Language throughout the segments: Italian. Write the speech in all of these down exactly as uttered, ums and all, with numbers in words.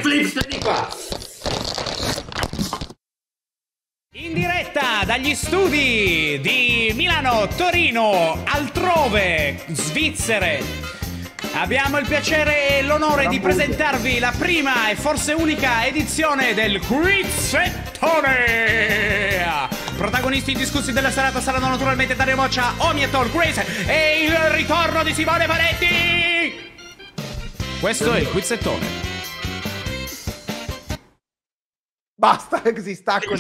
Flips di qua. In diretta dagli studi di Milano, Torino, altrove, Svizzere, abbiamo il piacere e l'onore di presentarvi la prima e forse unica edizione del Quizzettone. Protagonisti indiscussi della serata saranno naturalmente Dario Moccia, Omietol, Grace e il ritorno di Simone Panetti. Questo è il Quizzettone. Basta, così stacco.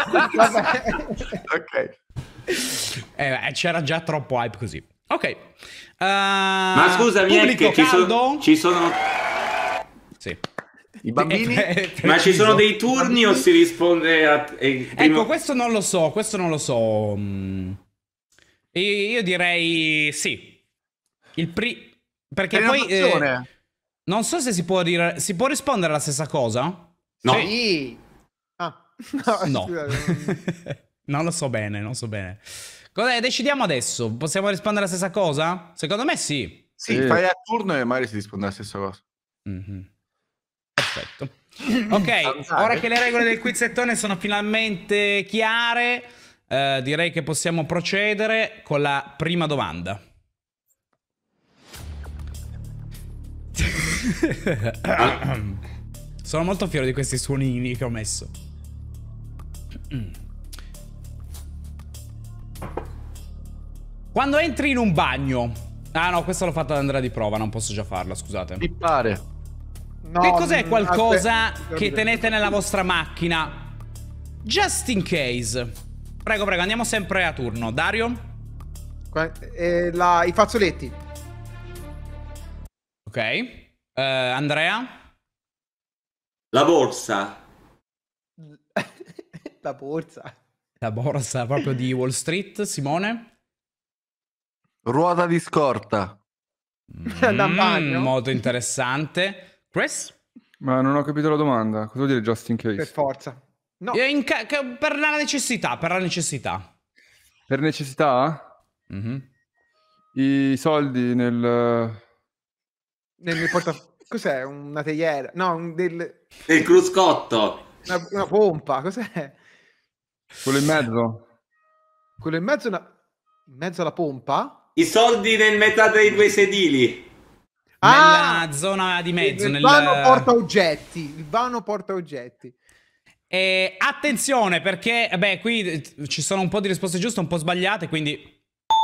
Ok. Eh, c'era già troppo hype così. Ok. Uh, Ma scusami, è che ci sono, ci sono... Sì. I bambini? Eh, Ma ci sono dei turni o si risponde a... eh, prima... Ecco, questo non lo so, questo non lo so. Mm. Io direi sì. Il pri... Perché poi... Eh, non so se si può dire... Si può rispondere alla stessa cosa? No. Sì. Ah. No. No. Scusate. Non lo so bene, non so bene. Cosa decidiamo adesso? Possiamo rispondere alla stessa cosa? Secondo me sì. Sì, sì, fai a turno e magari si risponde alla stessa cosa. Mm-hmm. Perfetto. Ok, ora che le regole del quizzettone sono finalmente chiare, eh, direi che possiamo procedere con la prima domanda. Sono molto fiero di questi suonini che ho messo. Quando entri in un bagno... Ah no, questo l'ho fatto ad Andrea di prova, non posso già farla, scusate. Mi pare. No, che cos'è qualcosa aspetta, che tenete nella vostra macchina? Just in case. Prego, prego, andiamo sempre a turno. Dario? Eh, la, I fazzoletti. Ok. Uh, Andrea? La borsa. La borsa. La borsa proprio di Wall Street, Simone? Ruota di scorta. Mm, molto interessante. Chris? Ma non ho capito la domanda. Cosa vuol dire just in case? Per forza. No. In per la necessità, per la necessità. Per necessità? Mm-hmm. I soldi nel... Nel, nel portafoglio. Cos'è? Una teiera? No, un del... Il cruscotto. Una, una pompa, cos'è? Quello in mezzo? Quello in mezzo, una... in mezzo alla pompa? I soldi nel metà dei due sedili. Ah! Nella zona di mezzo. Il nel vano porta oggetti. Il vano porta oggetti. E attenzione, perché, beh, qui ci sono un po' di risposte giuste, un po' sbagliate, quindi...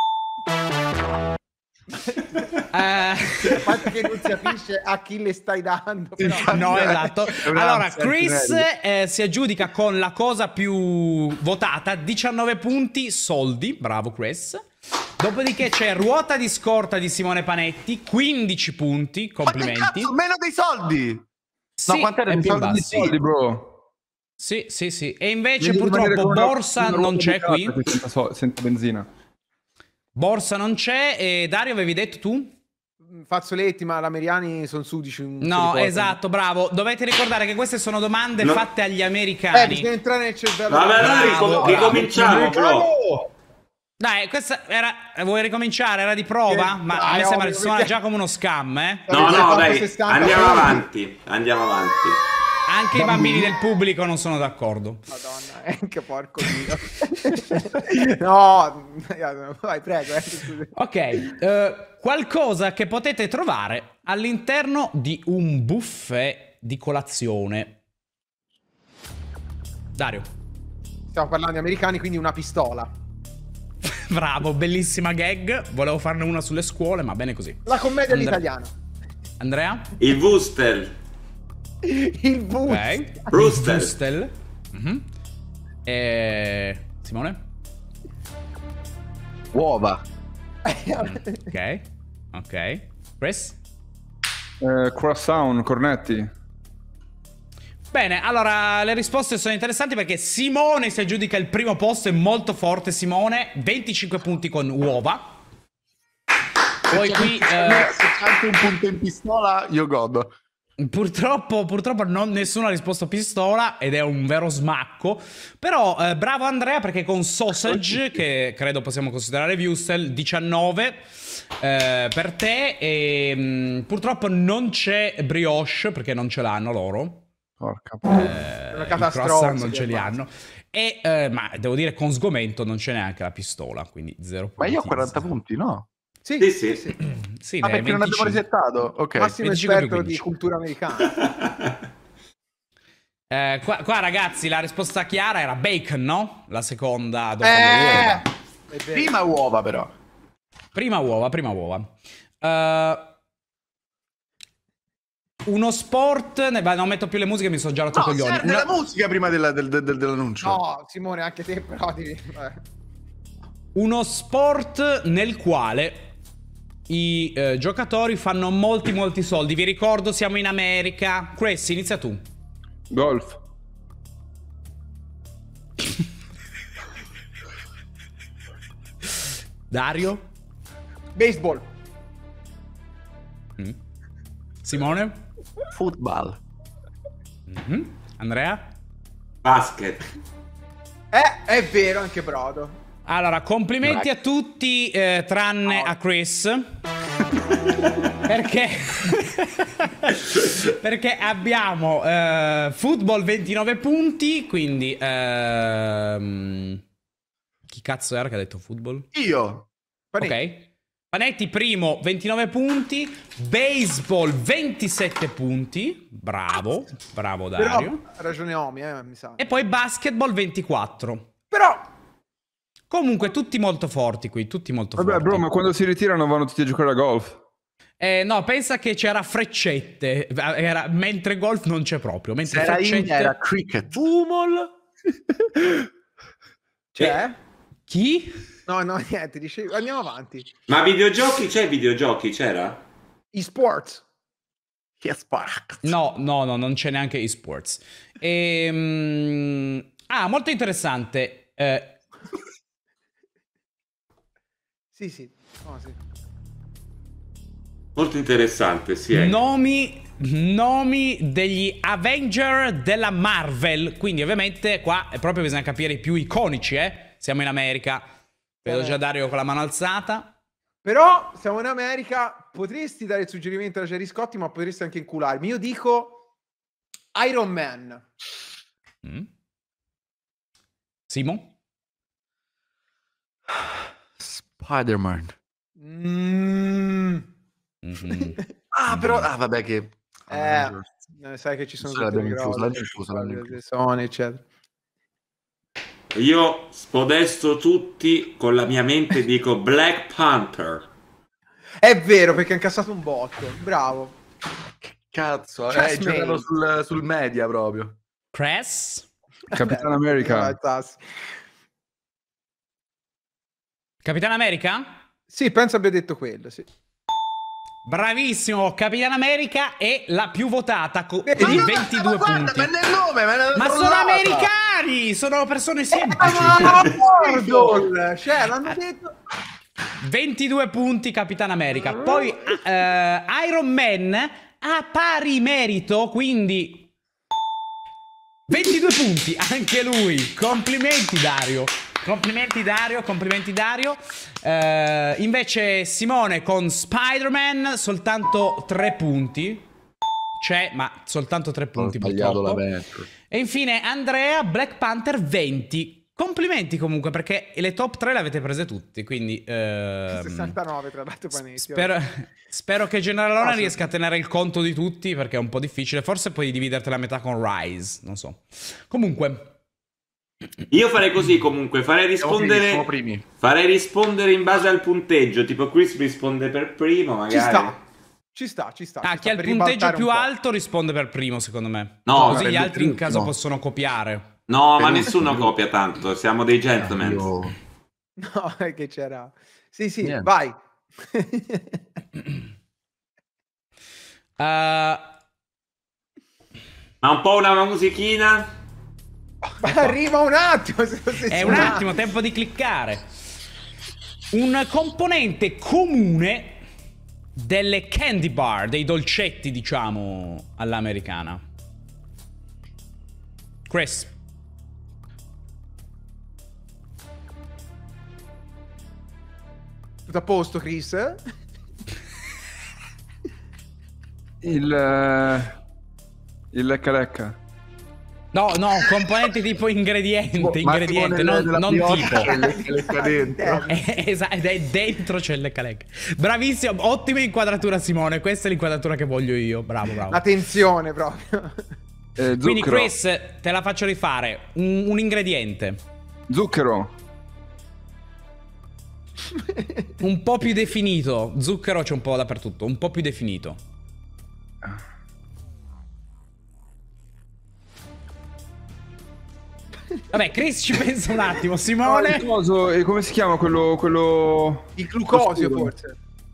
A parte che non si capisce a chi le stai dando, però. No, esatto. Allora, Chris eh, si aggiudica con la cosa più votata, diciannove punti, soldi. Bravo Chris. Dopodiché c'è ruota di scorta di Simone Panetti, quindici punti, complimenti. Ma che cazzo, meno dei soldi! Sì, no, quant'era è di più soldi, bassi. Soldi, bro. Sì, sì, sì. E invece Devi purtroppo una, borsa una non c'è qui. Senza, so, senza benzina. Borsa non c'è. E Dario, avevi detto tu? Fazzoletti, ma l'ameriani sono sudici. No, esatto, bravo. Dovete ricordare che queste sono domande no. fatte agli Eh, americani. bisogna entrare nel cervello. Vabbè, allora Bravo, ricom- bravo. ricominciamo, però. Dai, questa era... Vuoi ricominciare? Era di prova? Eh, Ma dai, a me sembra ovvio, che suona perché- già come uno scam, eh? No, Avete no, fatto dai, sessanta andiamo punti. avanti. Andiamo avanti. Anche i bambini del pubblico non sono d'accordo. Madonna, eh, che porco Dio. No, vai, prego. Eh. Ok, eh, qualcosa che potete trovare all'interno di un buffet di colazione. Dario. Stiamo parlando di americani, quindi una pistola. Bravo, bellissima gag. Volevo farne una sulle scuole, ma bene così. La commedia Andre- all'italiana. Andrea? Il Wustel. Il bus. Ok. Brewster. Brewster. Mhm. E... Simone? Uova. Ok. Ok. Chris? Eh, croissant, cornetti. Bene, allora le risposte sono interessanti perché Simone si aggiudica il primo posto, è molto forte Simone, venticinque punti con uova. Poi qui... eh, Se anche un punto in pistola, io godo. Purtroppo, purtroppo non, nessuno ha risposto pistola ed è un vero smacco. Però eh, bravo Andrea perché con Sausage, che credo possiamo considerare Wustel, diciannove eh, per te. E mh, purtroppo non c'è Brioche perché non ce l'hanno loro. Porca Eh, Una i catastrofe, croissant non che ce li basta. hanno. E, eh, ma devo dire, con sgomento non c'è neanche la pistola, quindi zero punti. Ma io ho quaranta punti, no? Sì, Sì, sì, sì. sì. Sì, Ah, ne hai perché non abbiamo venticinque. resettato? Ok. Massimo venticinque più esperto di quindici. cultura americana. Eh, qua, qua, ragazzi, la risposta chiara era bacon, no? La seconda dopo Eh! le uova. È vero. Prima uova, però. Prima uova, prima uova. Eh, uno sport... Ne, vai, non metto più le musiche, mi sono già rotto i No, coglioni. serve Una- la musica prima della- del- del- dell'annuncio. No, Simone, anche te però devi... eh. Uno sport nel quale i eh, giocatori fanno molti molti soldi. Vi ricordo, siamo in America. Chris, inizia tu. Golf. Dario? Baseball. Mm. Simone? Football. Mhm. Andrea? Basket. Eh, è vero, anche Brodo. Allora, complimenti a tutti eh, tranne a Chris. Perché perché abbiamo eh, football ventinove punti, quindi ehm, chi cazzo era che ha detto football? Io. Panetti. Ok. Panetti primo ventinove punti, baseball ventisette punti. Bravo, bravo Dario. Però ha ragione Omi, eh, mi sa. E poi basketball ventiquattro. Però... Comunque tutti molto forti qui, tutti molto Vabbè, forti. bro, ma quando si ritirano vanno tutti a giocare a golf. Eh, no, pensa che c'era freccette, era, mentre golf non c'è proprio. Mentre Se era freccette... India era cricket. Bumol. C'è? Chi? No, no, niente, dicevi... Andiamo avanti. Ma videogiochi c'è videogiochi? C'era? E-sports. Yes, Park. No, no, no, non c'è neanche esports. Ehm... Ah, molto interessante. Eh, Sì, sì. Oh, sì. Molto interessante, sì. eh. nomi, nomi degli Avenger della Marvel. Quindi ovviamente qua è proprio bisogna capire i più iconici, eh. Siamo in America. Vedo già Dario con la mano alzata. Però siamo in America, potresti dare il suggerimento a Jerry Scotti, ma potresti anche incularmi. Io dico Iron Man. Mm. Simo? Spider-Man. Mm. Mhm. Ah, però... Ah, vabbè che... Eh, sai che ci sono Sì, tutte l'abbiamo le incluso, cose, l'abbiamo incluso, l'abbiamo le incluso. Sony, eccetera. Io spodesto tutti con la mia mente e dico Black Panther. È vero, perché ha incassato un botto. Bravo. Cazzo, Chess eh, giocato Man. sul, sul media proprio. Cress? Capitan Eh, America. tassi. Capitan America? Sì, penso abbia detto quello, sì. Bravissimo, Capitan America è la più votata con Vedi? di Ma ventidue ma guarda, punti. ma nel nome, ma, nella Ma sono trovata. americani, sono persone semplici. Ah, Gordon! Cioè, l'hanno detto... ventidue punti Capitan America. Poi eh, Iron Man ha pari merito, quindi ventidue punti anche lui. Complimenti Dario. Complimenti Dario, complimenti Dario. Eh, invece Simone con Spider-Man soltanto tre punti. C'è, ma soltanto tre Ho punti sbagliato la purtroppo. vecchia. E infine Andrea, Black Panther venti. Complimenti comunque perché le top tre le avete prese tutti, quindi ehm, sessantanove tra l'altro Panetti. spero, spero che Generalone No, sì. riesca a tenere il conto di tutti perché è un po' difficile. Forse puoi dividertela a metà con Rise, non so. Comunque Io farei così comunque, farei Siamo primi, rispondere siamo primi. farei rispondere in base al punteggio, tipo Chris risponde per primo, magari. Ci sta. Ci sta, ci sta. ah, ci chi ha sta, il per punteggio ribaltare più un po'. alto risponde per primo, secondo me. No, Così gli prendo altri in l'ultimo. caso possono copiare. No, ma Per nessuno l'ultimo. copia tanto, siamo dei gentleman. Io... No, è che c'era... Sì, sì, Niente. vai. Uh, Ma un po' una musichina? Arriva un attimo. Se lo È un attimo, tempo di cliccare. Un componente comune delle candy bar, dei dolcetti, diciamo, all'americana. Chris. Tutto a posto, Chris? Il... eh, Il lecca lecca. No, no, componente tipo ingrediente, Ma ingrediente, tipo nelle- non, nella non brioche tipo. c'è le- le cadenti. Esatto, ed è dentro c'è il lecca. Bravissimo, ottima inquadratura Simone, questa è l'inquadratura che voglio io, bravo, bravo. La tensione proprio. Eh, Quindi zucchero. Chris, te la faccio rifare, un, un ingrediente, Zucchero. un po' più definito, zucchero c'è un po' dappertutto, un po' più definito. Vabbè, Chris ci pensa un attimo, No, il Simone. coso, eh, come si chiama quello... quello... Il glucosio Oscuro. forse.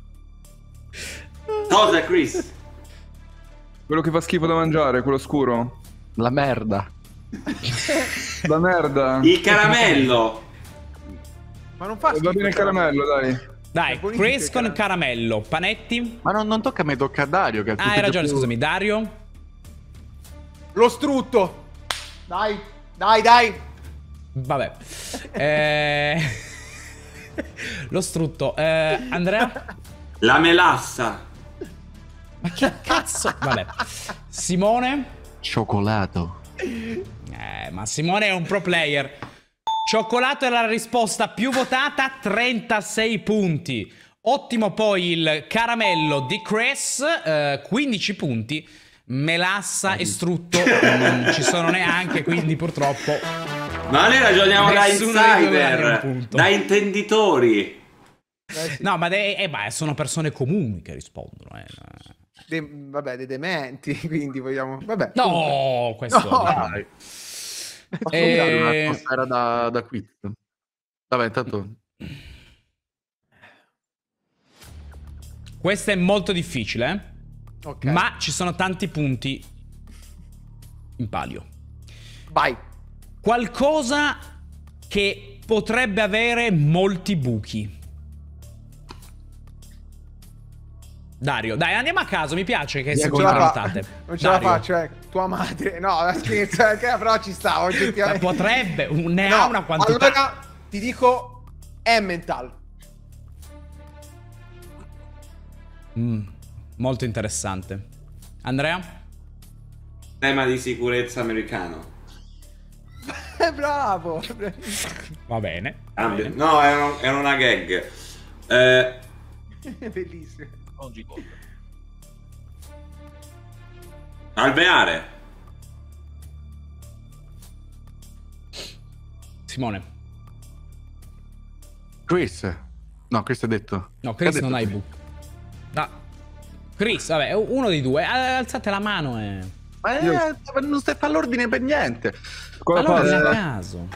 Cosa, Chris? Quello che fa schifo da mangiare, quello scuro. La merda. La merda. Il caramello. Ma non fa Eh, schifo. Va bene il caramello, dai. Dai, È buonissimo Chris il con caramello. caramello, panetti. Ma non, non tocca a me, tocca a Dario. Che ha Ah, hai punteggio ragione, più- scusami, Dario. Lo strutto. Dai, dai, dai. Vabbè. Eh... Lo strutto. Eh, Andrea? La melassa. Ma che cazzo? Vabbè. Simone? Cioccolato. Eh, ma Simone è un pro player. Cioccolato è la risposta più votata, trentasei punti. Ottimo poi il caramello di Chris, eh, quindici punti. Melassa e strutto non ci sono neanche, quindi purtroppo... Ma noi ragioniamo da Nessuno dei due ha un insider, punto. da intenditori. Eh sì. No, ma de- eh, beh, sono persone comuni che rispondono. Eh. De- vabbè, dei dementi, quindi vogliamo... Vabbè. No, questo... No. Dai. Posso Eh, dare un'atmosfera da, da quiz? Vabbè, intanto... Questo è molto difficile, eh? Ok. Ma ci sono tanti punti in palio. Vai. Qualcosa che potrebbe avere molti buchi. Dario, dai, andiamo a caso, mi piace che si Non ce la, fa- confrontate. non ce la Dario. faccio, eh. Tua madre. No, scherzo, eh, che però ci sta Ma oggettivamente. potrebbe, un- ne No, ha una quantità. Allora ti dico Emmental. Mm, molto interessante. Andrea? Tema di sicurezza americano. Eh, bravo. Va bene. va Ah, bene. no, era, un- era una gag. Eh, Bellissimo. alveare. Simone. Chris. No, Chris ha detto. No, Chris Ha detto non ha i sì. buchi. No. Chris, vabbè, uno dei due. Al- Alzate la mano e... Ma eh, non stai fa l'ordine per niente. Con la Allora, pasta. a caso.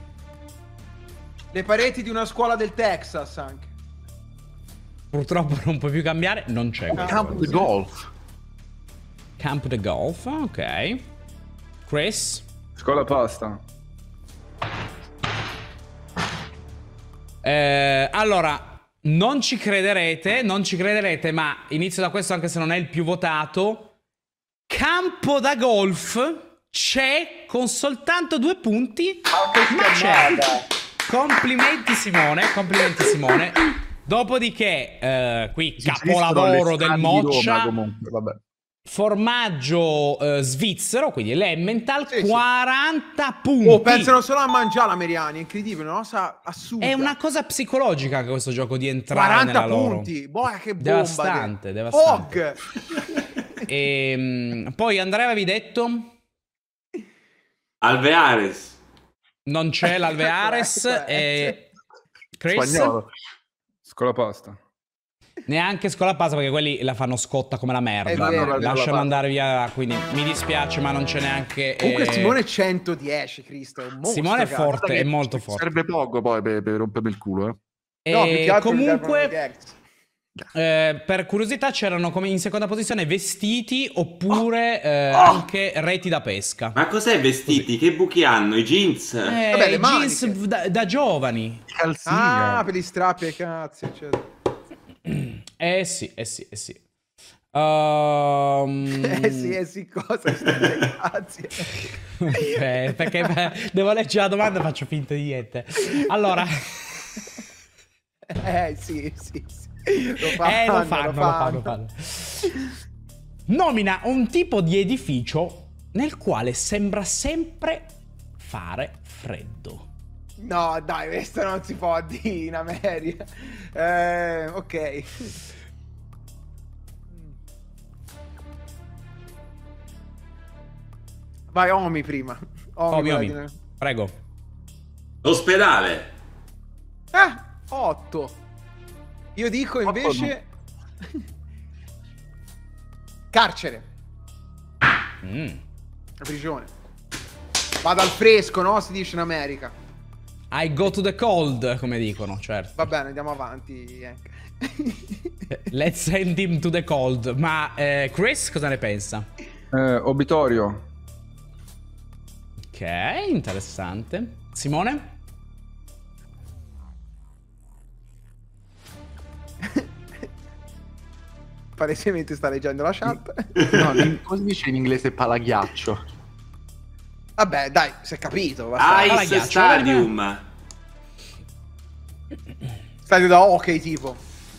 Le pareti di una scuola del Texas anche. Purtroppo non puoi più cambiare. Non c'è questo. Campo di golf. Campo da golf, ok. Chris? Scola pasta. Eh, allora, non ci crederete, non ci crederete, ma inizio da questo anche se non è il più votato. Campo da golf c'è con soltanto due punti, ma c'è. Complimenti Simone, complimenti Simone. Dopodiché, eh, qui capolavoro del Moccia, Comunque, vabbè. formaggio eh, svizzero, quindi l'Emmental, Sì, sì. quaranta punti. Oh, pensano solo a mangiare l'ameriani, è incredibile, una cosa assurda. È una cosa psicologica anche questo gioco di entrare quaranta nella loro. punti. Boh, che bomba. Devastante, che... devastante. Og. E, poi Andrea avevi detto Alveares. non c'è l'Alveares Ecco, e Chris Spagnolo. Scola pasta. neanche Scolapasa perché quelli la fanno scotta come la È merda. vero, Lasciano andare via, quindi mi dispiace ma non c'è neanche Comunque eh, Simone centodieci, Cristo, è un mostro. Simone è cazzo. forte, è molto forte. Serve poco poi per, per rompermi il culo, eh. No, più E che altro gli servono le comunque gags. eh, per curiosità c'erano come in seconda posizione vestiti oppure eh, Oh! anche reti da pesca. Ma cos'è vestiti? Che buchi hanno? I jeans? Eh, Vabbè, le jeans maniche. da, da giovani. Calzina. Ah, per gli strappi ai cazzi, eccetera. Eh sì, eh sì, eh sì. Ehm, Eh sì, eh sì, cosa stai cazzi. ok, perché beh, devo leggere la domanda e faccio finta di niente. Allora, Eh sì, sì, sì. Lo eh, fanno, lo fanno, lo fanno, lo fanno. Nomina un tipo di edificio nel quale sembra sempre fare freddo. No, dai, questo non si può dire in America. Eh, ok. Vai, Omi prima. Omi, vai, Omi. Prego. Ospedale. Eh, otto. Io dico invece... Carcere. Mm. La prigione. Vado al fresco, no? Si dice in America. I go to the cold, come dicono, certo. Va bene, andiamo avanti. Let's send him to the cold. Ma eh, Chris cosa ne pensa? Eh, obitorio. Ok, interessante. Simone? Palesemente sta leggendo la chat. No, in- come si dice in inglese palaghiaccio? Vabbè, dai, si è capito. basta. Ice ghiaccio, Stadium. Stadio da hockey, tipo.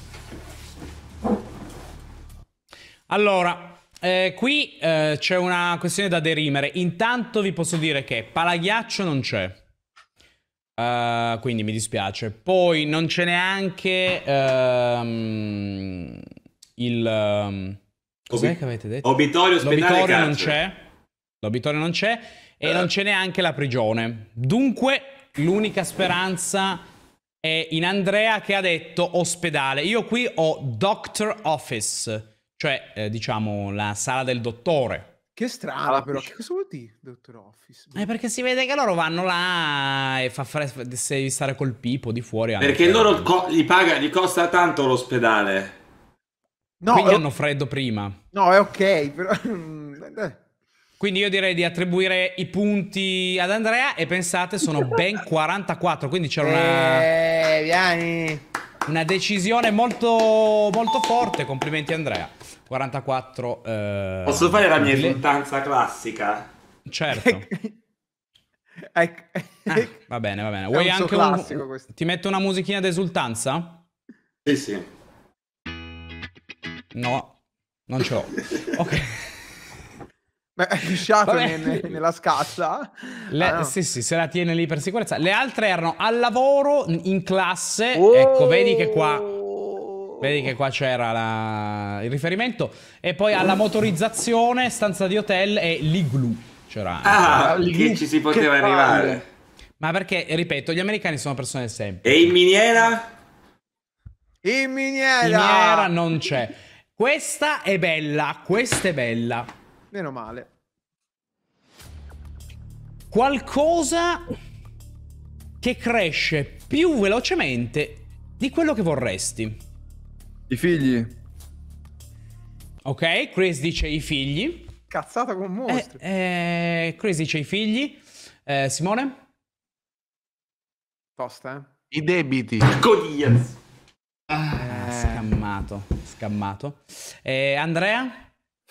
Allora, eh, qui eh, c'è una questione da derimere. Intanto vi posso dire che palaghiaccio non c'è. Uh, quindi mi dispiace. Poi non c'è neanche ehm, il... ehm, cos'è Obi- che avete detto? Obitorio, ospedale, L'obitorio non carcere. c'è. L'obitorio non c'è. E non c'è neanche la prigione. Dunque, l'unica speranza è in Andrea che ha detto ospedale. Io qui ho Doctor Office, cioè eh, diciamo la sala del dottore. Che strano, Alla però. pisc- Che cosa vuol dire, Dottor Office? Eh, perché si vede che loro vanno là e fa fare se devi stare col pipo di fuori. hanno Perché freddo. loro co- gli paga, gli costa tanto l'ospedale. No, Quindi è... hanno freddo prima. no, è ok, però... eh, Quindi io direi di attribuire i punti ad Andrea e pensate sono ben quarantaquattro, quindi c'era una, Eh, vieni. una decisione molto, molto forte. Complimenti Andrea. quarantaquattro. eh, Posso fare la mia le- esultanza classica? Certo. Ecco. Ah, va bene, va bene. È Vuoi un suo anche classico un... questo. Ti metto una musichina d'esultanza? Sì, sì. No, non ce l'ho. Ok. Beh, è lisciato Vabbè. nel- nella scatola. Le- Ah, no. Sì, sì, se la tiene lì per sicurezza. Le altre erano al lavoro, in classe. Oh! Ecco, vedi che qua... Vedi che qua c'era la- il riferimento. E poi alla motorizzazione, stanza di hotel e l'igloo. C'era anche. Ah, lì- che ci si poteva che arrivare. palle. Ma perché, ripeto, gli americani sono persone semplici. E in miniera? In miniera. Miniera non c'è. Questa è bella, questa è bella. Meno male. Qualcosa che cresce più velocemente di quello che vorresti. I figli. Ok, Chris dice i figli. Cazzata con Eh, mostri. eh, Chris dice i figli. Eh, Simone? Tosta, eh. I debiti. Goliath. Ah, scammato, scammato. Eh, Andrea?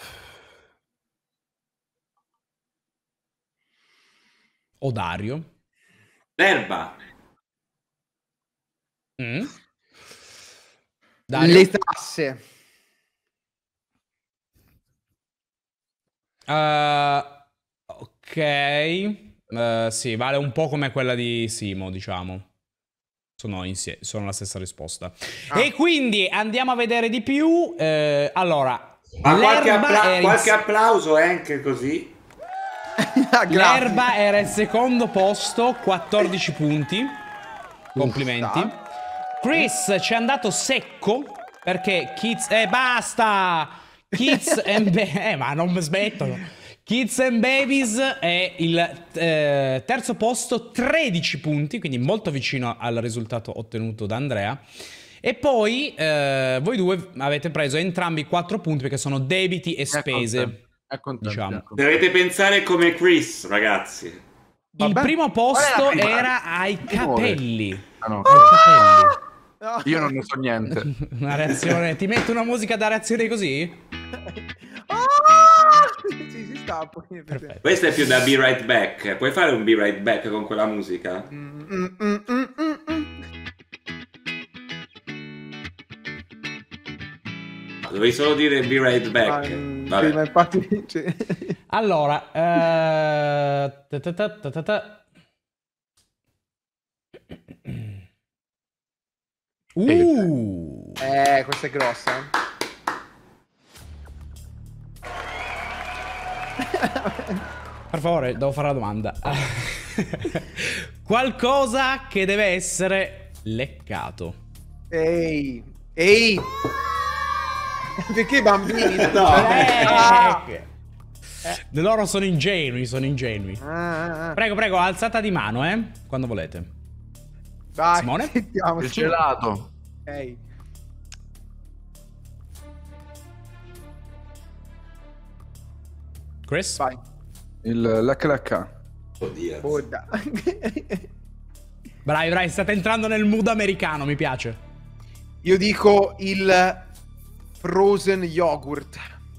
O Dario? L'erba. Mm? Dario? Le tasse. Uh, ok. Uh, sì, vale un po' come quella di Simo, diciamo. Sono, insie- sono la stessa risposta. Ah. E quindi andiamo a vedere di più. Eh, allora, Ma qualche, l'erba appla- era il- qualche applauso è anche così. Ah, grazie. l'erba era il secondo posto, quattordici punti. Complimenti. Chris ci è andato secco perché Kids... Eh, basta! Kids and... Ba- eh, ma non smettono. Kids and Babies è il eh, terzo posto, tredici punti, quindi molto vicino al risultato ottenuto da Andrea. E poi eh, voi due avete preso entrambi quattro punti perché sono debiti e spese. È contento. Diciamo. è contento. Dovete pensare come Chris, ragazzi. Il Vabbè. primo posto Qual è la prima? era ai capelli. Ah, no. Ai capelli. No. Io non ne so niente. Una reazione. Ti metto una musica da reazione così? Ah! Sì, si sta poi. Perfetto. Questo è più da Be Right Back. Puoi fare un Be Right Back con quella musica? Mm, mm, mm, mm, mm, mm. Dove Dovevi solo dire be right back. Ma, mm, Vabbè. sì, ma infatti... cioè- Allora, eh, ta ta ta ta ta ta. Uh, Eh, questa è grossa. eh. per favore, devo fare la domanda. Qualcosa che deve essere leccato. Ehi, ehi. Perché i bambini? No. Eh, Ah. Loro sono ingenui, sono ingenui. Ah, ah, Prego, prego, alzata di mano, eh, quando volete. vai, Simone? sentiamo. Il gelato. Ehi. Chris? Vai. Il lecca lecca. Oddio. Buddha. Bravi, bravi, state entrando nel mood americano, mi piace. Io dico il frozen yogurt.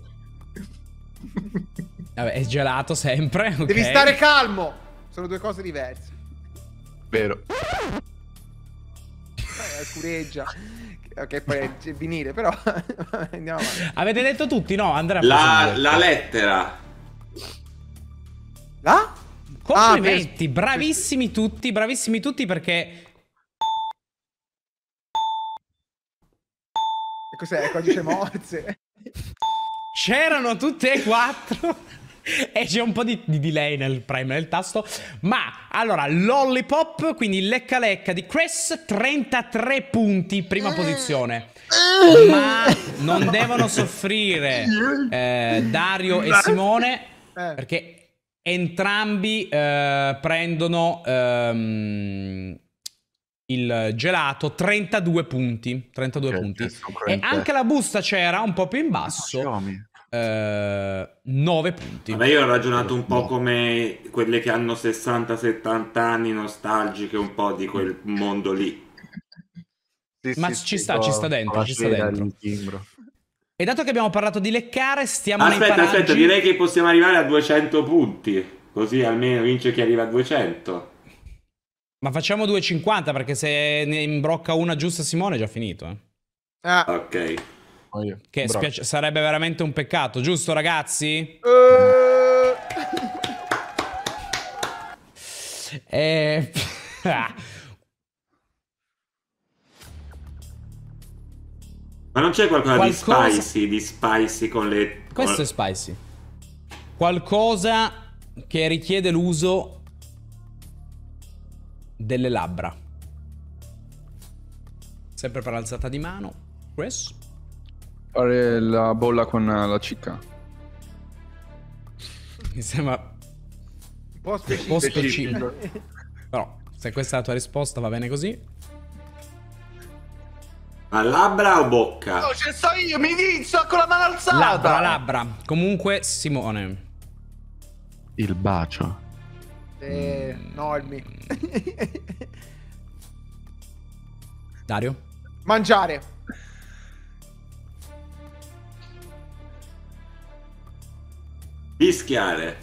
Vabbè, è gelato sempre, ok. Devi stare calmo. Sono due cose diverse. Vero. Eh, scureggia. Ok, poi è vinile, però andiamo avanti. Avete detto tutti, no? Andrea La, la lettera. Là? Complimenti, Ah, per- bravissimi tutti, bravissimi tutti perché... E cos'è? Codice Morse? C'erano tutte e quattro e c'è un po' di, di delay nel premere il tasto. Ma allora, Lollipop, quindi lecca lecca di Chris, trentatré punti, prima posizione. Ma non devono soffrire eh, Dario e Simone Eh. perché entrambi eh, prendono ehm, il gelato, trentadue punti. trentadue Che punti. gesto E cruente. anche la busta c'era un po' più in basso. Xiaomi. Eh, nove punti. Vabbè, io ho ragionato un po' come quelle che hanno sessanta settanta anni, nostalgiche un po' di quel mondo lì. Sì, Ma sì, ci sì, sta, con- ci sta dentro, con la ci sta cera, dentro. il timbro. E dato che abbiamo parlato di leccare, stiamo nei Aspetta, paraggi. aspetta, direi che possiamo arrivare a duecento punti. Così almeno vince chi arriva a duecento. Ma facciamo due e cinquanta perché se ne imbrocca una giusta Simone è già finito. eh. Ah. Ok. Oh, io. Che Bravo. spiace- sarebbe veramente un peccato, giusto ragazzi? Eh. E... Ah. Ma non c'è qualcosa, Qualcosa- di spicy, di spicy con le... Questo è spicy. Qualcosa che richiede l'uso delle labbra. Sempre per alzata di mano. Chris? Fare la bolla con la cicca. Mi sembra Un po' un specifico. po' specifico. Però, se questa è la tua risposta va bene così. Ma labbra o bocca? Oh, ci sto io, mi inizio con la mano alzata. Labbra, labbra. Comunque, Simone. Il bacio. Eh, Normi. Dario? Mangiare. Fischiare.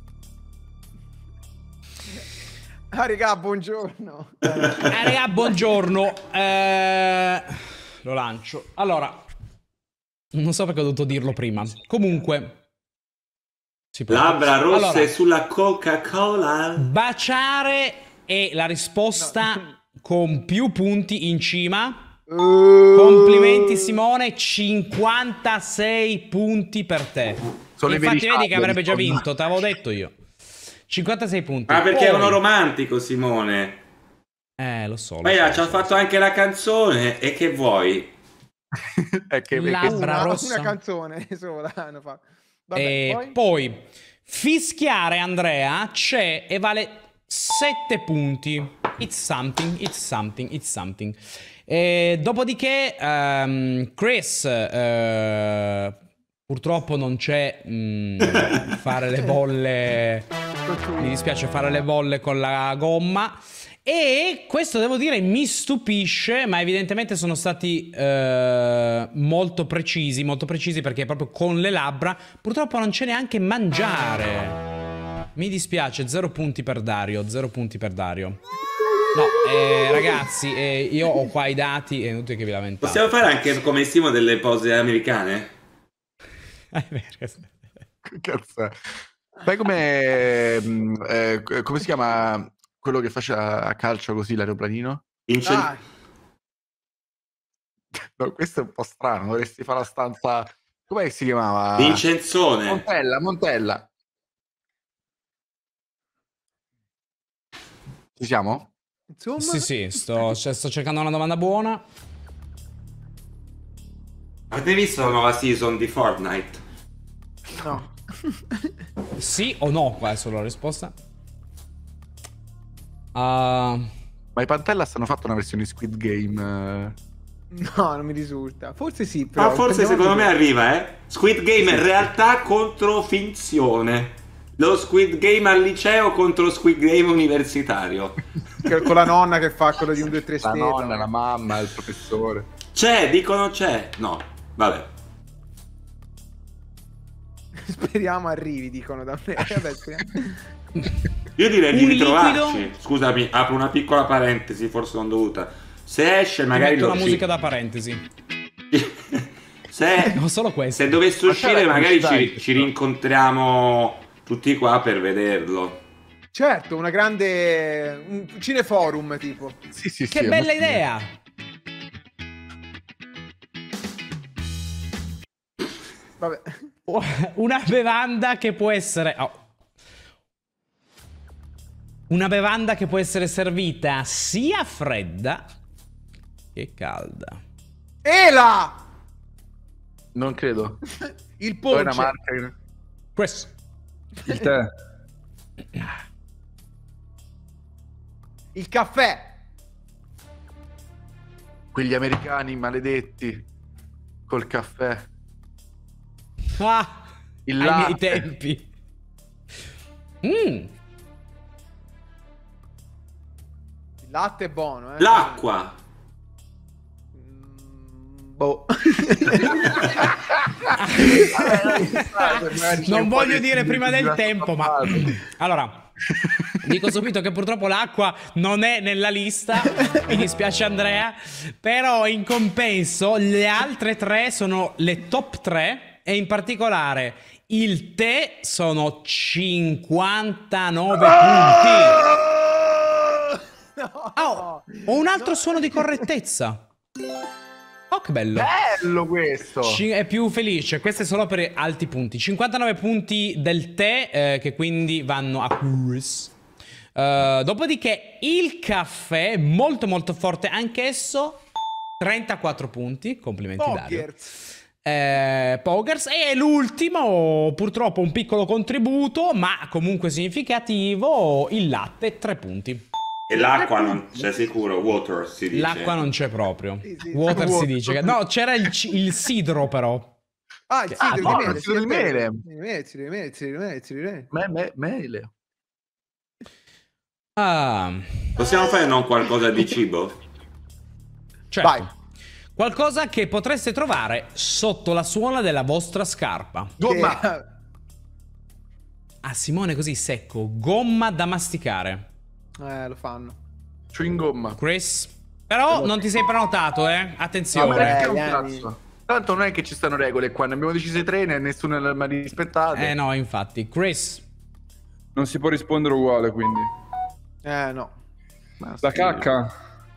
Ah, raga, buongiorno. Eh, raga, buongiorno. Eh, lo lancio. Allora, non so perché ho dovuto dirlo prima. Comunque, si può. Labbra rosse Allora, sulla Coca-Cola. baciare è la risposta con più punti in cima. Uh, Complimenti Simone, cinquantasei punti per te. Sono i Infatti veri vedi che champion, avrebbe già insomma. vinto, te l'avevo detto io. cinquantasei punti. Ma perché è Poi- uno romantico, Simone. Eh, lo so. Lo Ma so, ja, lo ci ha so, fatto anche la canzone. E che vuoi? È che, La- che- Labbra una, rossa. una canzone sola hanno fatto. Vabbè, E poi? poi fischiare Andrea c'è e vale sette punti. It's something, it's something, it's something. E dopodiché ehm, Chris eh, purtroppo non c'è mm, fare le bolle. Mi dispiace fare le bolle con la gomma. E questo devo dire mi stupisce, ma evidentemente sono stati eh, molto precisi, molto precisi perché proprio con le labbra purtroppo non c'è neanche mangiare. Mi dispiace, zero punti per Dario, zero punti per Dario. No, eh, ragazzi, eh, io ho qua i dati, è inutile che vi lamentate. Possiamo fare anche come Simo delle pose americane? È vero. Che cazzo è? Sai come mh, eh, come si chiama quello che faceva a calcio così l'aeroplanino? Incen- Ah, No, questo è un po' strano, dovresti fare la stanza. Com'è che si chiamava? Vincenzone. Montella, Montella. Ci siamo? insomma, Sì, sì, sto, cioè, sto cercando una domanda buona. Avete visto la nuova season di Fortnite? no. Sì o no? Qua è solo la risposta. Uh, Ma i Pantellas hanno fatto una versione Squid Game. eh. No, non mi risulta. Forse sì, però. Ma forse prendiamo secondo me anche- arriva, eh? Squid Game è realtà contro finzione. Lo Squid Game al liceo contro lo Squid Game universitario. che- con la nonna che fa quello di un due tre La stelle. nonna, la mamma, il professore. C'è, dicono c'è. No, vabbè. Speriamo arrivi, dicono da me. Vabbè, speriamo. Io direi di Un ritrovarci. liquido? Scusami, apro una piccola parentesi, forse non dovuta. Se esce ti magari metto lo la sì. musica da parentesi. se, No, solo questo. se dovesse Ma c'è uscire la magari pubblicità in ci, questo? ci rincontriamo tutti qua per vederlo. Certo, una grande. Un cineforum tipo. Sì, sì, Che sì, bella è molto idea! Vabbè. Una bevanda che può essere... oh. Una bevanda che può essere servita sia fredda che calda. Ela! Non credo. Il Poi è una ponce. marca che- Questo. Il tè. Il caffè. Quegli americani maledetti col caffè. Ah, Il ai miei latte. tempi. Mm. Il latte è buono, eh. L'acqua. Mm, boh. Non voglio dire prima del tempo, ma... Allora, dico subito che purtroppo l'acqua non è nella lista. Mi dispiace Andrea. Però in compenso le altre tre sono le top tre. E in particolare il tè sono cinquantanove punti. Oh, ho un altro suono di correttezza. Oh, che bello. Bello questo. Ci- è più felice. Questo è solo per alti punti. cinquantanove punti del tè, eh, che quindi vanno a Chris. Eh, dopodiché il caffè, molto molto forte anch'esso. trentaquattro punti. Complimenti Dario. Pokers. Eh, Pokers. E l'ultimo, purtroppo un piccolo contributo, ma comunque significativo, il latte, tre punti. E l'acqua non c'è sicuro. Water si dice. L'acqua non c'è proprio. Sì, sì. Water si Water. dice. che- No, c'era il, ci- il sidro però. Ah, il Ah, sidro no, di mele. il sidro sì, di è vero. mele. Il sidro di mele, il sidro di mele, il sidro di mele, il sidro di mele. Me, me, mele. Ah, Possiamo fare non qualcosa di cibo? certo. Vai. Qualcosa che potreste trovare sotto la suola della vostra scarpa. Gomma. Che- Ah, Simone così secco. Gomma da masticare. Eh, lo fanno. Chewing gomma. Chris. Però non ti sei prenotato, eh. Ma Attenzione. perché un Dani. cazzo? Tanto non è che ci stanno regole qua, ne abbiamo decise tre e nessuno le ha mai rispettate. Eh no, infatti. Chris. Non si può rispondere uguale, quindi. Eh, no. Ma La sì. cacca.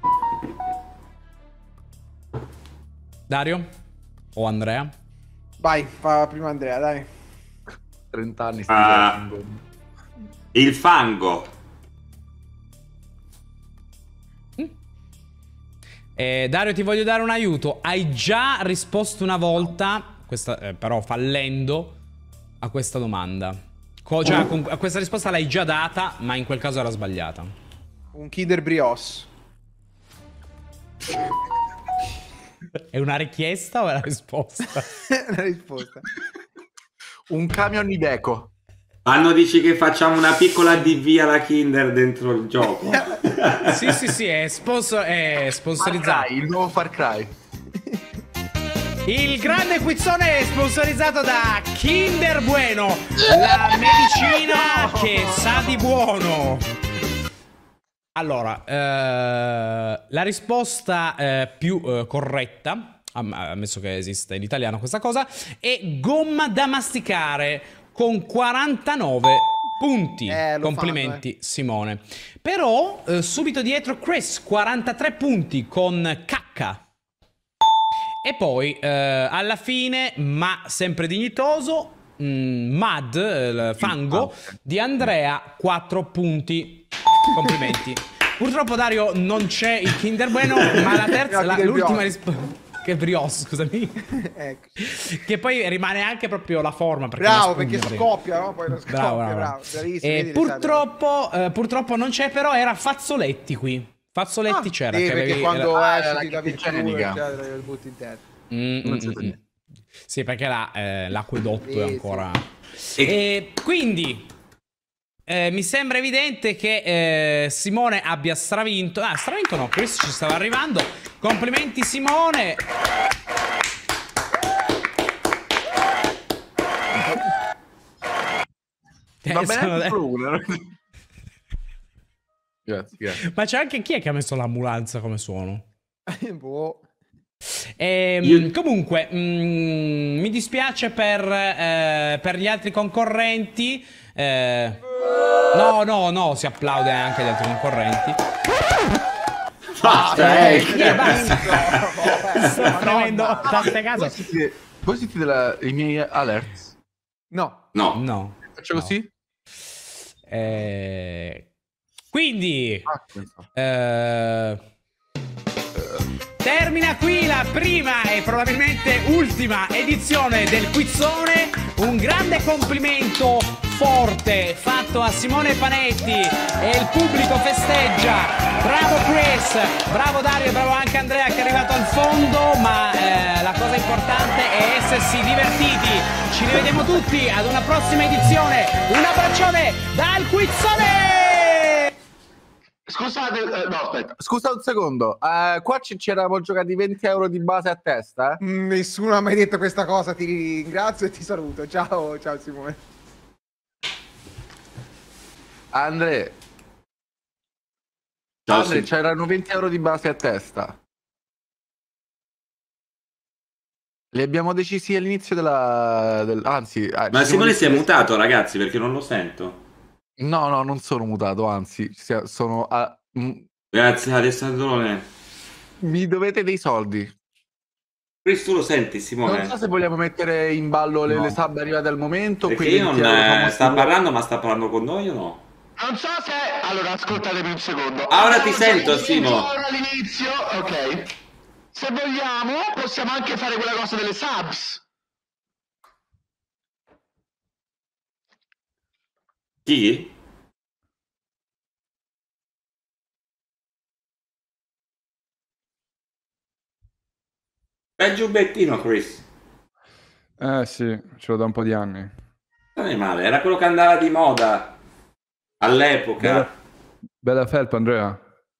Dario? O Andrea? Vai, fa prima Andrea, dai. trenta anni sti Ah. chewing gum. Il fango. Eh, Dario, ti voglio dare un aiuto. Hai già risposto una volta, questa, eh, però fallendo, a questa domanda. Co- cioè, con- a questa risposta l'hai già data, ma in quel caso era sbagliata. Un Kinder Brioche. È una richiesta o è la risposta? La risposta. Un camion Iveco. Hanno dici che facciamo una piccola D V alla Kinder dentro il gioco. Sì, sì, sì, è, sponsor- è Far sponsorizzato. Cry, il nuovo Far Cry. Il grande quizzone è sponsorizzato da Kinder Bueno, la medicina che sa di buono. Allora, eh, la risposta eh, più eh, corretta, am- ammesso che esista in italiano questa cosa, è gomma da masticare con quarantanove punti. Eh, lo Complimenti, fanno, Simone. Però, eh, subito dietro Chris, quarantatré punti con cacca. E poi, eh, alla fine, ma sempre dignitoso, mm, Mad, eh, fango, di Andrea, quattro punti. Complimenti. Purtroppo, Dario, non c'è il Kinder Bueno, ma la terza, la- l'ultima risposta... Che brioche, scusami. Ecco. Che poi rimane anche proprio la forma. Perché Bravo, non perché spugna, scoppia, no? Poi lo scoppia, Bravo, bravo. bravo. Bravissimo. E vedi, le purtroppo, eh, purtroppo non c'è, però era Fazzoletti qui. Fazzoletti Ah, c'era. sì, che perché avevi- quando Ah, esci la ti davi il culo, igienica. eccetera, lo butti in testa. Mm, mm, Non c'è mm, niente. mm. Sì, perché la, eh, l'acquedotto Sì, è ancora... E- E quindi... eh, mi sembra evidente che eh, Simone abbia stravinto. Ah, stravinto no, Chris ci stava arrivando. Complimenti Simone. Va Eh, bene sono- anche solo una. Grazie, grazie. Ma c'è anche chi è che ha messo l'ambulanza come suono? boh. Ehm, Io- Comunque, mm, mi dispiace per, eh, per gli altri concorrenti. Eh, no, no, no, si applaude anche agli altri concorrenti. Basta, eh, Chi è? Basta. Sto Madonna. premendo tante case. Voi sentite, voi sentite la- i miei alerts? No. No. No. Faccio No. così? Eh, quindi Ah, penso. eh, termina qui la prima e probabilmente ultima edizione del Quizzone. Un grande complimento forte fatto a Simone Panetti e il pubblico festeggia. Bravo Chris, bravo Dario, bravo anche Andrea che è arrivato al fondo, ma eh, la cosa importante è essersi divertiti. Ci rivediamo tutti ad una prossima edizione. Un abbraccione dal Quizzone! Scusate, eh, no, aspetta. Scusa un secondo. Eh, qua ci, ci eravamo giocati venti euro di base a testa, eh? Mm, Nessuno ha mai detto questa cosa. Ti ringrazio e ti saluto. Ciao, ciao Simone. Andre, Ciao, Andre, Sim- c'erano venti euro di base a testa. Li abbiamo decisi all'inizio della... del- anzi... eh, Ma ci siamo Simone si è decisi- mutato, ragazzi, perché non lo sento. No, no, non sono mutato, anzi, sia- sono... a- mm, Grazie Alessandrone. mi dovete dei soldi. Chris, tu lo senti, Simone? Non so se vogliamo mettere in ballo le, No. le sub arrivate al momento. Perché quei io non venti euro eh, famosi- sta parlando, ma sta parlando con noi o no? Non so se... Allora, ascoltatemi un secondo. Ora ti Abbiamo sento, già Simo. vinto ora all'inizio, ok. Se vogliamo, possiamo anche fare quella cosa delle subs. Chi? Bel giubbettino, Chris. Eh sì, ce l'ho da un po' di anni. Non è male, era quello che andava di moda all'epoca. Bella, bella felpa, Andrea.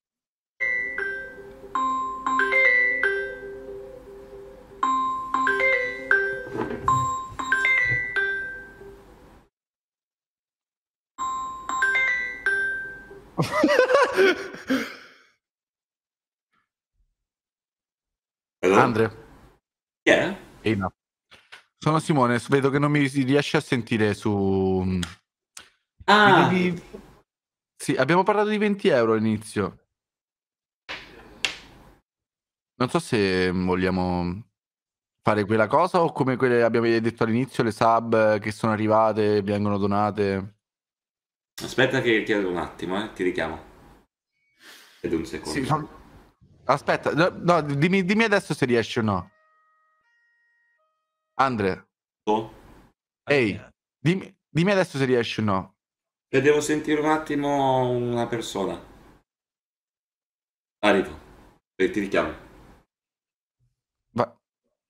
Allora? Andre, Chi è? ehi, no. Sono Simone, vedo che non mi si riesce a sentire su... mi Ah, devi- Sì, abbiamo parlato di venti euro all'inizio. Non so se vogliamo fare quella cosa o come quelle abbiamo detto all'inizio, le sub che sono arrivate, vengono donate. aspetta che chiedo un attimo, eh, ti richiamo. Ed un secondo. Sì, no- Aspetta, no, no, dimmi, dimmi adesso se riesci o no. Andre, Oh, ehi, dimmi, dimmi adesso se riesci o no. che devo sentire un attimo una persona. Arrivo. E ti richiamo. Va-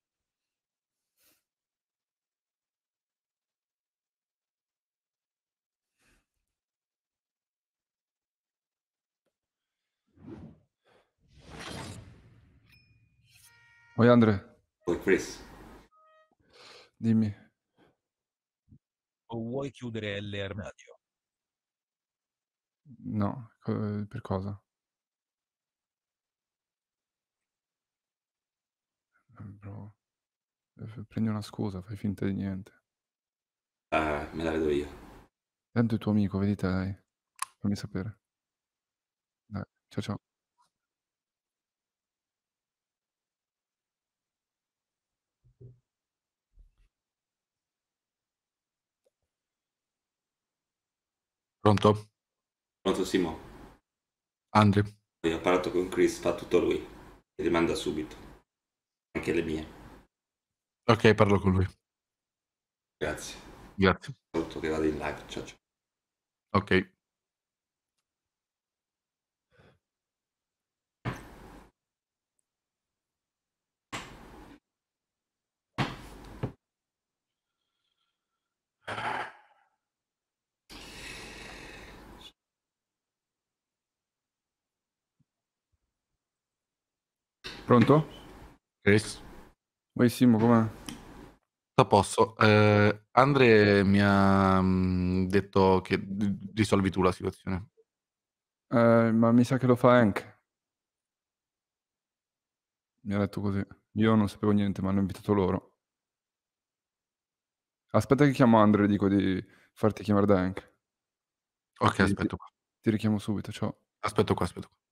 Oi Andre, Poi Chris. dimmi. O vuoi chiudere l'armadio? No, co- per cosa? Eh, Bro, eh, prendi una scusa, fai finta di niente. Ah, me la vedo io. Tanto è tuo amico, vedi te, dai. Fammi sapere. Dai, ciao ciao. Pronto? Pronto Simo? Andre? Io ho parlato con Chris, fa tutto lui. Mi rimanda subito. Anche le mie. Ok, parlo con lui. Grazie. Grazie. Saluto che vado in live. Ciao ciao. Ok. Pronto? Chris? Oi Simo, com'è? A posto. Eh, Andre mi ha mm, detto che d- risolvi tu la situazione. Eh, ma mi sa che lo fa Hank. Mi ha detto così. Io non sapevo niente, ma hanno invitato loro. Aspetta che chiamo Andre e dico di farti chiamare da Hank. Ok, Ti, ti- aspetto qua. ti richiamo subito, ciao. Aspetto qua, aspetto qua.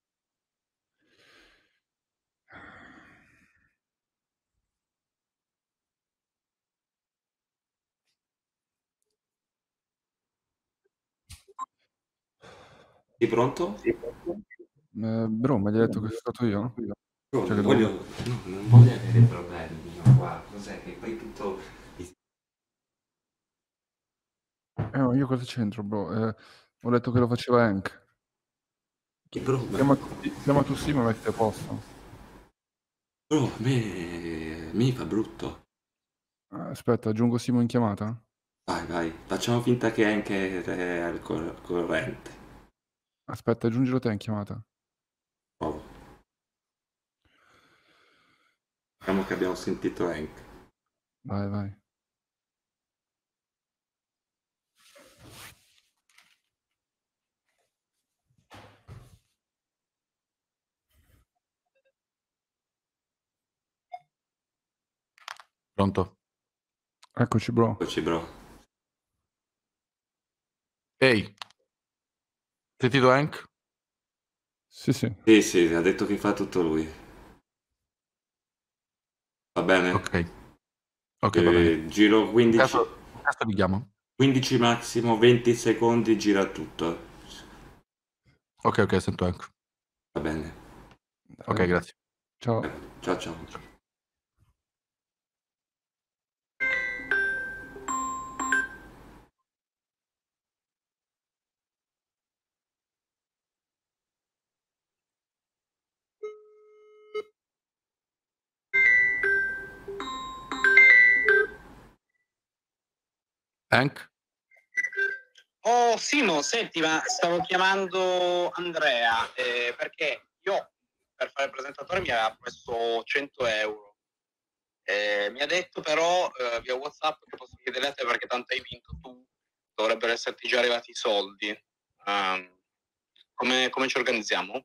Sei pronto? Eh, bro, ma gli hai detto che sono stato io? Io Cioè non che voglio, devo... no, non voglio avere problemi. No, guarda, cos'è che poi tutto... Eh, ma io cosa c'entro, bro? Eh, ho detto che lo faceva Hank. Che bro, ma- Chiama, chiama tu Simo e mettiti a posto. bro, a me... mi fa brutto. Eh, aspetta, aggiungo Simo in chiamata? Vai, vai, facciamo finta che anche è al cor- corrente. Aspetta, aggiungilo te in chiamata. Provo. Diciamo che abbiamo sentito Hank. Vai, vai. Pronto? Eccoci, bro. Eccoci, bro. Ehi, sentito Hank? Sì, sì. Sì, sì, ha detto che fa tutto lui. Va bene? Ok. Ok, va bene. Eh, giro In quindici, caso, in caso ti chiamo. quindici massimo, venti secondi, gira tutto. Ok, ok, sento Hank. Va bene. Ok, Dai. grazie. Ciao. Ciao, ciao. Hank? Oh Simo, senti, ma stavo chiamando Andrea eh, perché io per fare il presentatore mi aveva promesso cento euro. Eh, mi ha detto però eh, via WhatsApp che posso chiedere a te perché tanto hai vinto tu, dovrebbero esserti già arrivati i soldi. Um, come, come ci organizziamo?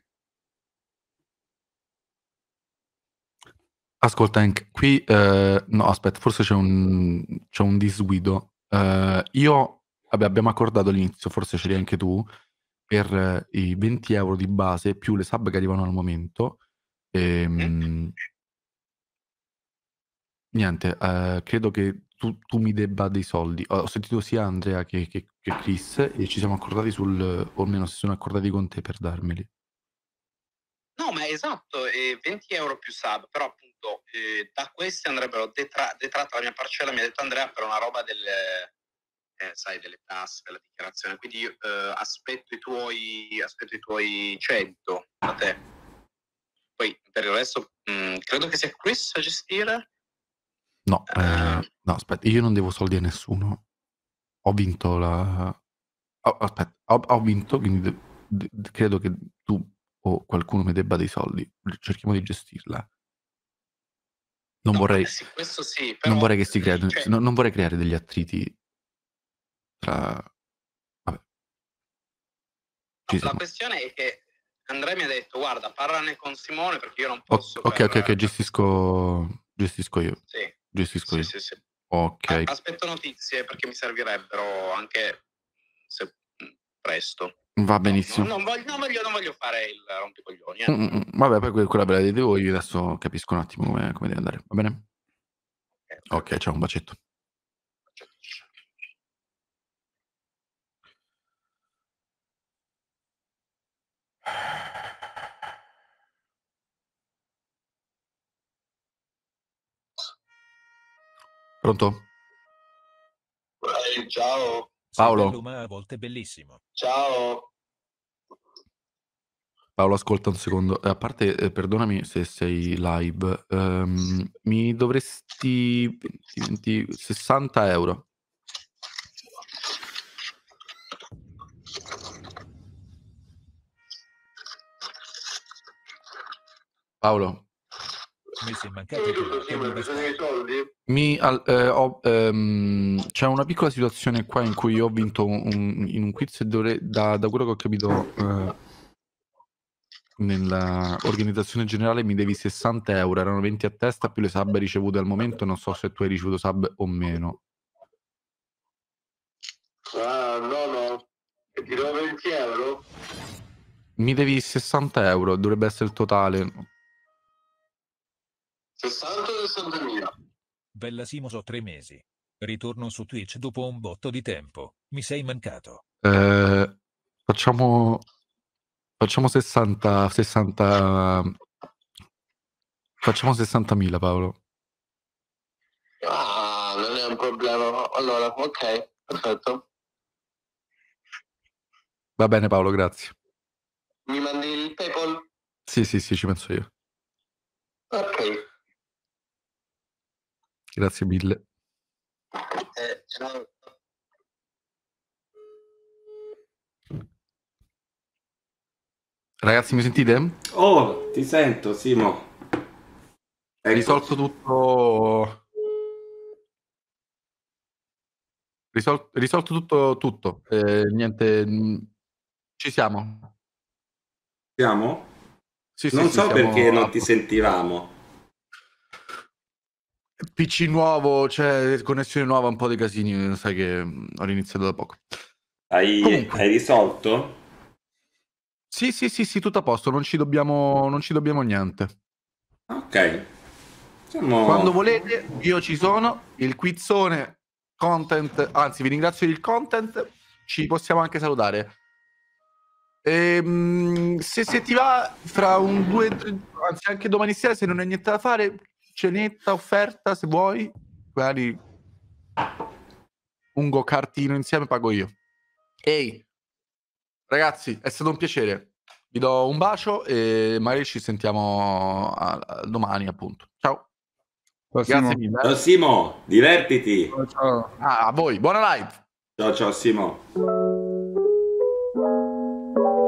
Ascolta Hank, qui... eh, no, aspetta, forse c'è un, c'è un disguido. Eh, io... Vabbè, abbiamo accordato all'inizio, forse ce l'hai anche tu, per eh, i venti euro di base più le sub che arrivano al momento. Ehm, Niente, eh, credo che tu, tu mi debba dei soldi. Ho ho sentito sia Andrea che, che- che Chris e ci siamo accordati sul... o almeno si sono accordati con te per darmeli. No, ma esatto, eh, venti euro più sub, però appunto eh, da questi andrebbero detra- detratta la mia parcella, mi ha detto Andrea, per una roba delle, eh, sai, delle tasse, della dichiarazione, quindi io eh, aspetto i tuoi aspetto i tuoi cento da te. Poi per il resto mh, credo che sia Chris a gestire. No, eh, Eh, no, aspetta, io non devo soldi a nessuno. Ho vinto la... oh, aspetta, ho, ho vinto, quindi de- de- credo che tu o qualcuno mi debba dei soldi. Cerchiamo di gestirla. Non no, vorrei, sì, questo sì, però non vorrei che si creino, cioè, non, non vorrei creare degli attriti tra... Vabbè. Ci La siamo. questione è che Andrea mi ha detto, guarda, parlane con Simone perché io non O- posso... ok, per- ok, ok, gestisco, gestisco io. Sì, Gestisco sì, io. sì, sì. Ok. A- Aspetto notizie perché mi servirebbero anche se presto. Va No, benissimo. no, non, voglio, non, voglio, non voglio fare il rompicoglioni. Eh. Mm, mm, mm. Vabbè, poi que- quella ve la dite voi, io adesso capisco un attimo come, come deve andare, va bene? Ok, ciao, un bacetto. Pronto? Ehi, ciao. Paolo? Sei bello, ma a volte bellissimo. Ciao. Paolo, ascolta un secondo. Eh, A parte, eh, perdonami se sei live, ehm, mi dovresti venti, venti, sessanta euro. Paolo? Mi sei mancato Dimmi tu, tutto, che Simone, mi bisogna dei bastardo. soldi? Mi, al- eh, ho, ehm, c'è una piccola situazione qua in cui ho vinto un- in un quiz e dovrei, da, da quello che ho capito eh, nella organizzazione generale mi devi sessanta euro, erano venti a testa più le sub ricevute al momento, non so se tu hai ricevuto sub o meno. Ah, no, no. E ti do venti euro? Mi devi sessanta euro, dovrebbe essere il totale. sessanta o sessantamila? Bella Simo, so tre mesi. Ritorno su Twitch dopo un botto di tempo. Mi sei mancato. Eh, facciamo facciamo sessanta sessanta facciamo sessantamila, Paolo. Ah, non è un problema. Allora, ok, perfetto. Va bene, Paolo, grazie. Mi mandi il PayPal? Sì, sì, sì, ci penso io. Ok. Grazie mille. Eh, ciao. Ragazzi, mi sentite? Oh, ti sento, Simo. Ecco. Risolto tutto. Risol- risolto tutto, tutto. Eh, niente, mh, ci siamo. Siamo? Sì, sì, Non sì, so siamo perché a non ti posto. sentivamo. P C nuovo, c'è connessione nuova, un po' di casini, sai che mh, ho iniziato da poco. Hai, Comunque. hai risolto? Sì, sì, sì, sì, tutto a posto, non ci dobbiamo, non ci dobbiamo niente. Ok. Siamo... Quando volete, io ci sono, il quizzone, content, anzi vi ringrazio del content, ci possiamo anche salutare. Ehm, se, se ti va, fra un due, tre, anzi anche domani sera, se non hai niente da fare, cenetta, offerta, se vuoi, magari un go-kartino insieme pago io. Ehi, ragazzi, è stato un piacere. Vi do un bacio e magari ci sentiamo a- a domani, appunto. Ciao. Ciao, Grazie Simo. mille. Ciao Simo, divertiti. Ciao, ciao. Ah, a voi, buona live. Ciao ciao Simo.